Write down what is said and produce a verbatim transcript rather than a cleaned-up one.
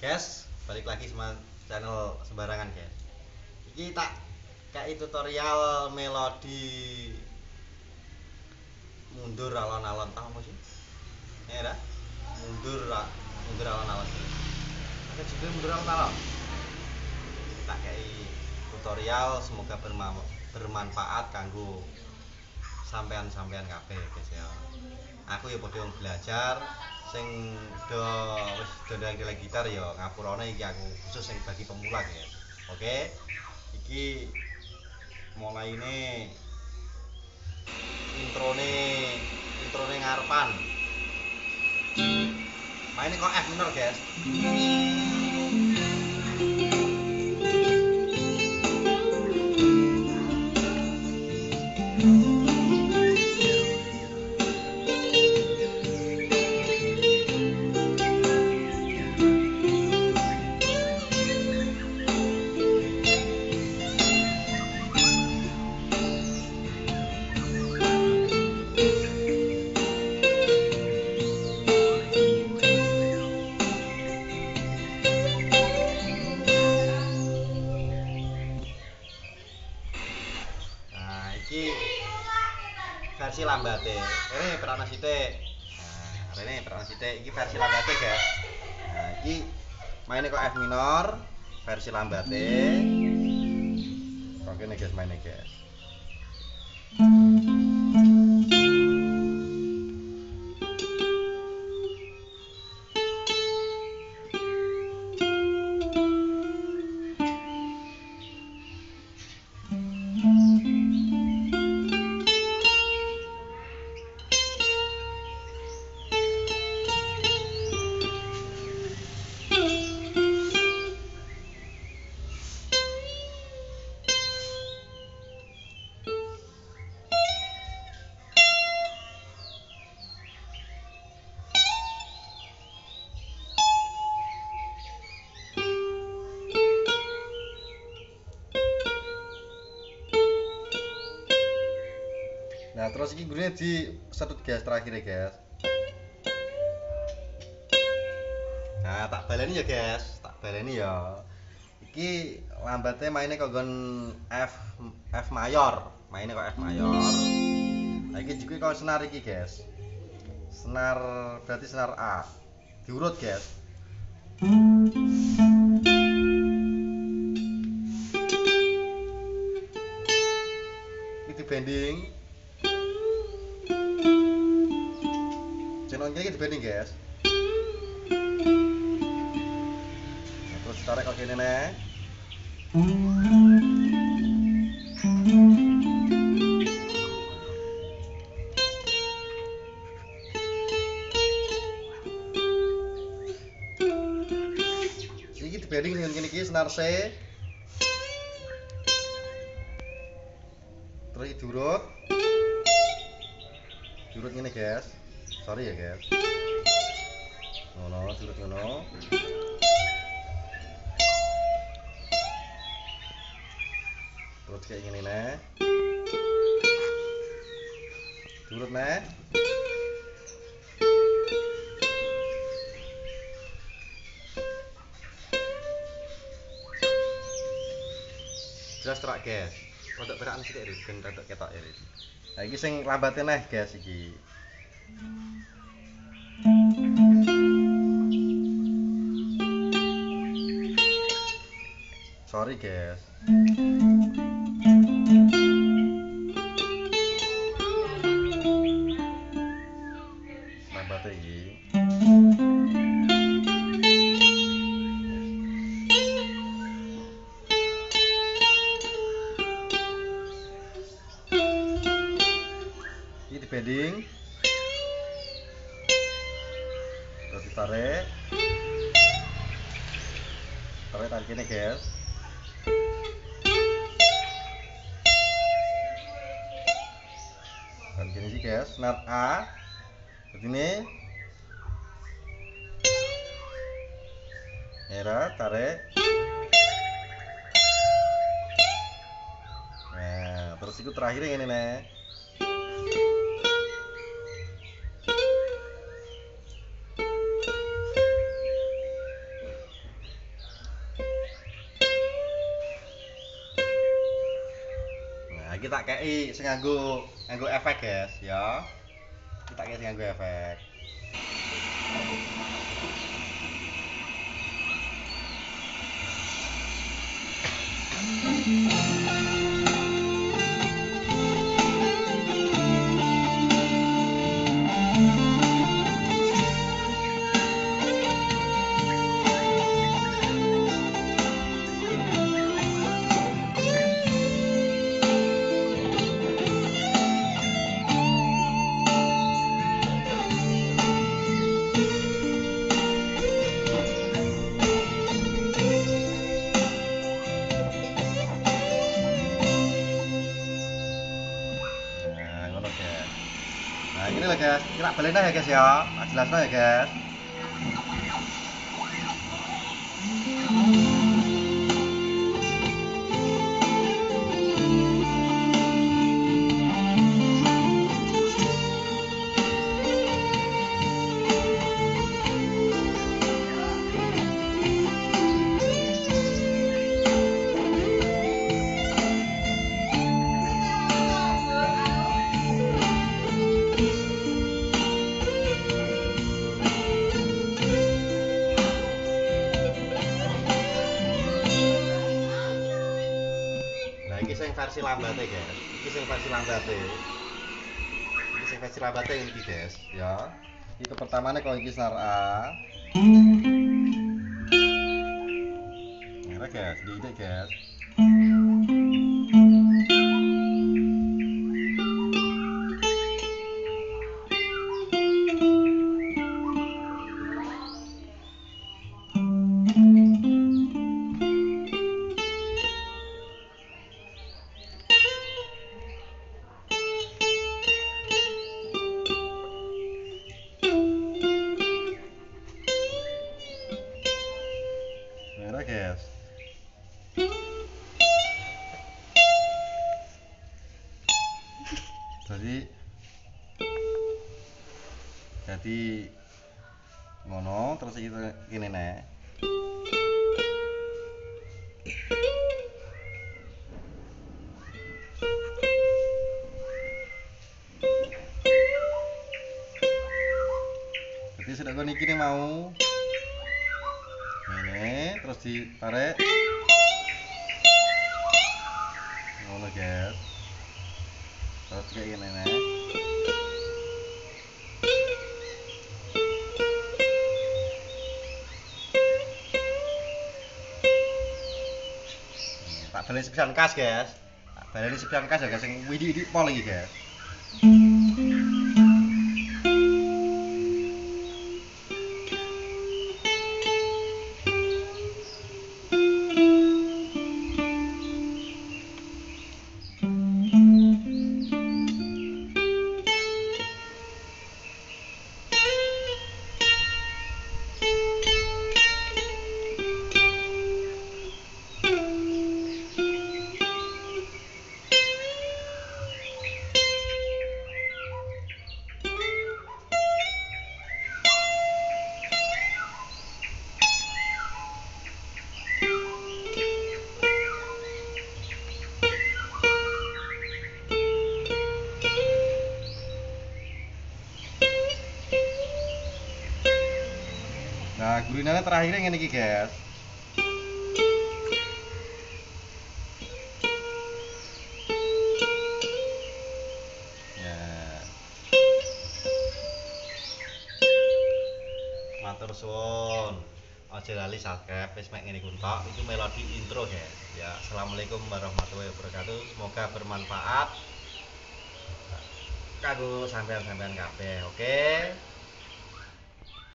Guys, balik lagi sama channel sembarangan guys. Iki tak kayak tutorial melodi mundur alon-alon tahu apa sih? Ya dah. Mundur mundur alon-alon. Oke, juga mundur alon-alon. Tak kayak tutorial semoga berma- bermanfaat kanggo sampean-sampean kabeh guys ya. Aku ya padha belajar sing do wis do ndang gitar ya ngapurane iki aku khusus sing bagi pemula ya. Oke. Iki mulai ini introne introne ngarepan. Maine kok F minor, guys. Iki versi lambate. Ini perana sithik. Nah, rene perana sithik iki versi lambate, guys. Nah, iki maine kok F minor, versi lambate. Kok kene guys maine, guys. Nah, terus iki gurune di setut guys terakhir ya, guys. Nah, tak baleni ya, guys. Tak baleni ya. Iki lambate maine kok nggon F F mayor, maine kok F mayor. Nah, iki juga kok senar iki, guys. Senar berarti senar A. Diurut, guys. Iki bending. Channel iki dibanding, guys. Nah, terus tarik kok kene nih. Iki dibanding dengan kene iki senar C. Terus diurut. Diurut ngene, guys. Sorry ya, guys. Ngono, diurut ngono. Terus kayak gini nih. Diurut nih. Jelas terak, guys. Rodok perakan sithik iki, ben rodok ketok ya. Nah, iki sing lambate nih, guys iki. Sorry, guys. Lambate iki. Iki dibanding. Terus ditarik. Tarik tarik ini, guys. Dan gini sih, guys, senar A. Begini. Merah, tarik. Nah, terus itu terakhir yang ini nih. kita kei sing nganggo nganggo efek guys ya. Kita kei sing nganggo efek. Nah ini lah guys, kira balen ya guys ya, jelasnya ya guys. Iki sing versi lambate guys. Iki sing versi lambate. Iki sing versi lambate yang iki guys, ya. Itu pertamanya kalau iki senar A. Ngene guys, di ide guys. Guys. Jadi jadi ngono terus kita gini nih. Jadi sudah gue niki nih mau ini terus ditarik ngono guys, terus kayak gini nih. Tak balik sepisan kas guys, tak balik sepisan kas ya guys, yang widi-widi pol lagi guys. Nah, gurinanya terakhirnya ngene iki, guys. Ya. Matur suwun. Aja lali subscribe wis mek ngene kuntok. Itu melodi intro, guys. Ya, assalamualaikum warahmatullahi wabarakatuh. Semoga bermanfaat kanggo sampean-sampean kabeh. Oke.